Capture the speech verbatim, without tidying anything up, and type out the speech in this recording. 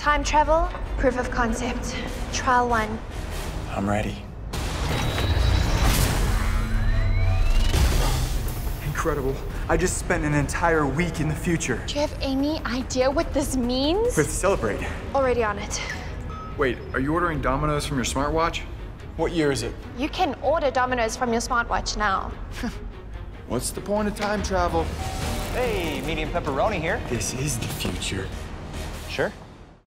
Time travel, proof of concept. Trial one. I'm ready. Incredible. I just spent an entire week in the future. Do you have any idea what this means? Let's celebrate. Already on it. Wait, are you ordering Dominos from your smartwatch? What year is it? You can order Dominos from your smartwatch now. What's the point of time travel? Hey, medium pepperoni here. This is the future. Sure.